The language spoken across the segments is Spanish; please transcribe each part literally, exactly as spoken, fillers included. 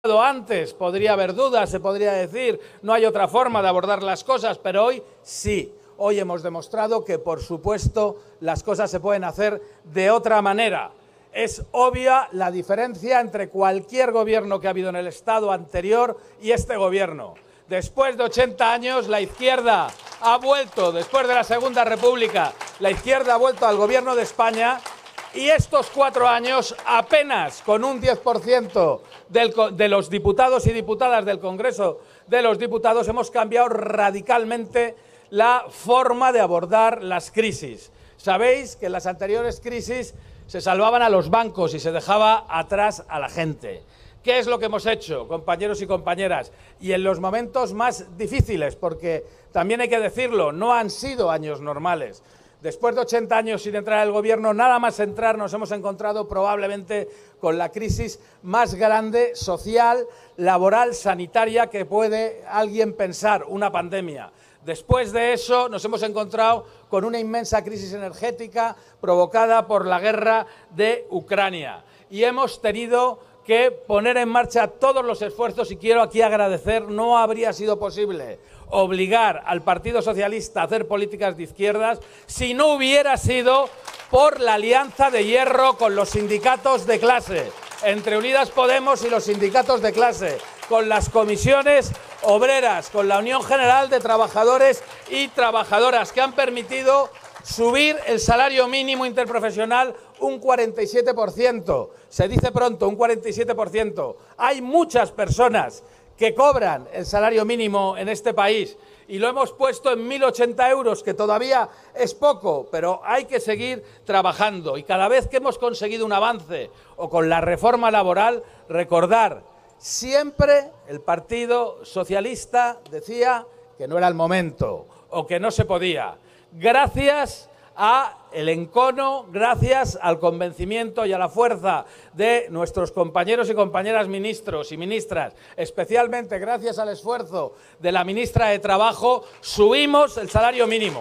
Antes podría haber dudas, se podría decir, no hay otra forma de abordar las cosas, pero hoy sí. Hoy hemos demostrado que, por supuesto, las cosas se pueden hacer de otra manera. Es obvia la diferencia entre cualquier gobierno que ha habido en el Estado anterior y este gobierno. Después de ochenta años, la izquierda ha vuelto, después de la Segunda República, la izquierda ha vuelto al gobierno de España. Y estos cuatro años, apenas con un diez por ciento del, de los diputados y diputadas del Congreso de los Diputados, hemos cambiado radicalmente la forma de abordar las crisis. Sabéis que en las anteriores crisis se salvaban a los bancos y se dejaba atrás a la gente. ¿Qué es lo que hemos hecho, compañeros y compañeras? Y en los momentos más difíciles, porque también hay que decirlo, no han sido años normales. Después de ochenta años sin entrar al gobierno, nada más entrar nos hemos encontrado probablemente con la crisis más grande social, laboral, sanitaria que puede alguien pensar, una pandemia. Después de eso nos hemos encontrado con una inmensa crisis energética provocada por la guerra de Ucrania. Y hemos tenido que poner en marcha todos los esfuerzos, y quiero aquí agradecer, no habría sido posible obligar al Partido Socialista a hacer políticas de izquierdas si no hubiera sido por la alianza de hierro con los sindicatos de clase, entre Unidas Podemos y los sindicatos de clase, con las comisiones obreras, con la Unión General de Trabajadores y Trabajadoras, que han permitido subir el salario mínimo interprofesional un cuarenta y siete por ciento. Se dice pronto, un cuarenta y siete por ciento. Hay muchas personas que cobran el salario mínimo en este país y lo hemos puesto en mil ochenta euros, que todavía es poco, pero hay que seguir trabajando. Y cada vez que hemos conseguido un avance, o con la reforma laboral, recordar, siempre el Partido Socialista decía que no era el momento o que no se podía. Gracias a el encono, gracias al convencimiento y a la fuerza de nuestros compañeros y compañeras ministros y ministras, especialmente gracias al esfuerzo de la ministra de Trabajo, subimos el salario mínimo.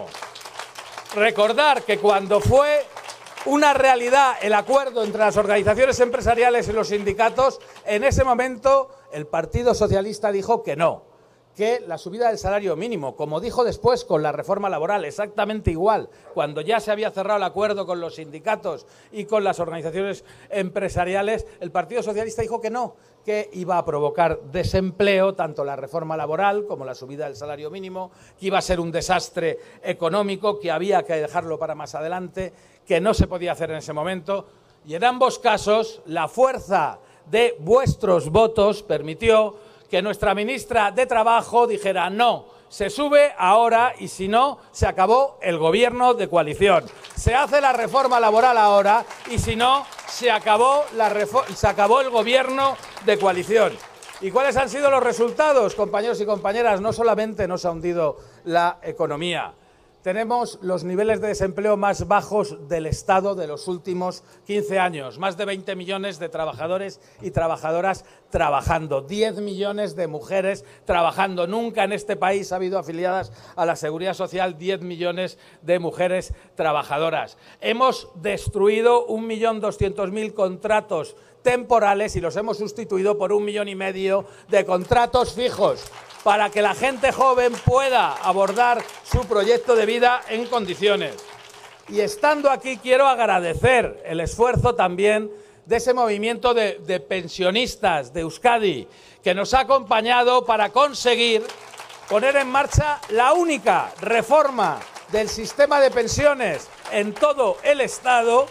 Recordar que cuando fue una realidad el acuerdo entre las organizaciones empresariales y los sindicatos, en ese momento el Partido Socialista dijo que no, que la subida del salario mínimo, como dijo después con la reforma laboral, exactamente igual, cuando ya se había cerrado el acuerdo con los sindicatos y con las organizaciones empresariales, el Partido Socialista dijo que no, que iba a provocar desempleo, tanto la reforma laboral como la subida del salario mínimo, que iba a ser un desastre económico, que había que dejarlo para más adelante, que no se podía hacer en ese momento. Y en ambos casos, la fuerza de vuestros votos permitió que nuestra ministra de Trabajo dijera no, se sube ahora y si no, se acabó el gobierno de coalición. Se hace la reforma laboral ahora y si no, se acabó, la se acabó el gobierno de coalición. ¿Y cuáles han sido los resultados, compañeros y compañeras? No solamente nos ha hundido la economía. Tenemos los niveles de desempleo más bajos del Estado de los últimos quince años. Más de veinte millones de trabajadores y trabajadoras trabajando. diez millones de mujeres trabajando. Nunca en este país ha habido afiliadas a la Seguridad Social diez millones de mujeres trabajadoras. Hemos destruido un millón doscientos mil contratos temporales y los hemos sustituido por un millón y medio de contratos fijos, para que la gente joven pueda abordar su proyecto de vida en condiciones. Y estando aquí quiero agradecer el esfuerzo también de ese movimiento de, de pensionistas de Euskadi, que nos ha acompañado para conseguir poner en marcha la única reforma del sistema de pensiones en todo el Estado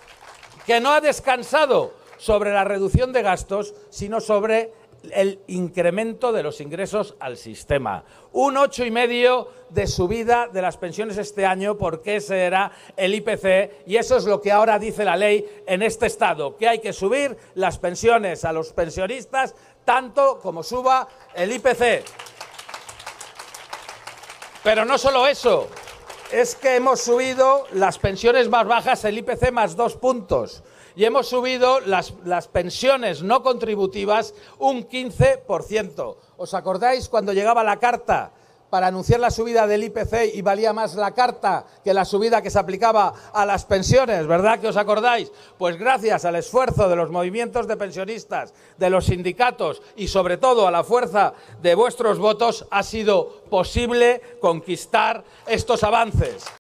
que no ha descansado sobre la reducción de gastos, sino sobre el incremento de los ingresos al sistema. Un ocho y medio de subida de las pensiones este año, porque ese era el I P C, y eso es lo que ahora dice la ley en este Estado, que hay que subir las pensiones a los pensionistas tanto como suba el I P C. Pero no solo eso, es que hemos subido las pensiones más bajas, el I P C más dos puntos. Y hemos subido las, las pensiones no contributivas un quince por ciento. ¿Os acordáis cuando llegaba la carta para anunciar la subida del I P C y valía más la carta que la subida que se aplicaba a las pensiones, ¿verdad que os acordáis? Pues gracias al esfuerzo de los movimientos de pensionistas, de los sindicatos y sobre todo a la fuerza de vuestros votos ha sido posible conquistar estos avances.